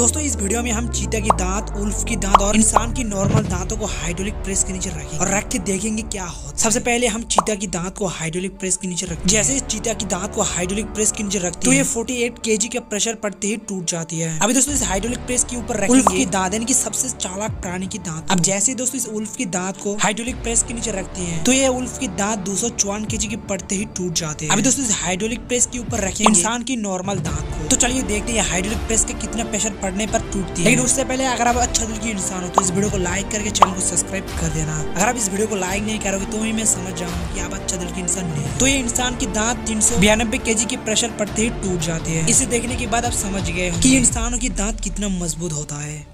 दोस्तों इस वीडियो में हम चीता की दांत, उल्फ की दांत और इंसान की नॉर्मल दांतों को हाइड्रोलिक प्रेस के नीचे रखेंगे और रख के देखेंगे क्या होता है। सबसे पहले हम चीता की दांत को हाइड्रोलिक प्रेस के नीचे रखेंगे। जैसे चीता की दांत को हाइड्रोलिक प्रेस के नीचे रखते हैं तो ये 48 kg का प्रेशर पड़ते ही टूट जाती है। अभी दोस्तों इस हाइड्रोलिक प्रेस के ऊपर रखेंगे उल्फ की दांत, यानी कि सबसे चालाक प्राणी की दांत। अब जैसे दोस्तों इस उल्फ की दांत को हाइड्रोलिक प्रेस के नीचे रखते हैं तो ये उल्फ की दांत 254 kg की पड़ते ही टूट जाते हैं। अभी दोस्तों इस हाइड्रोलिक प्रेस के ऊपर रखेंगे इंसान की नॉर्मल दांत को। तो चलिए देखते हैं हाइड्रोलिक प्रेस के कितना प्रेशर पड़ने पर टूटती है। लेकिन उससे पहले अगर आप अच्छा दिल की इंसान हो तो इस वीडियो को लाइक करके चैनल को सब्सक्राइब कर देना। अगर आप इस वीडियो को लाइक नहीं करोगे तो ही मैं समझ जाऊंगा कि आप अच्छा दिल के इंसान नहीं। तो ये इंसान की दांत 392 kg के प्रेशर पड़ते ही टूट जाते हैं। इसे देखने के बाद आप समझ गए कि इंसानों की दांत कितना मजबूत होता है।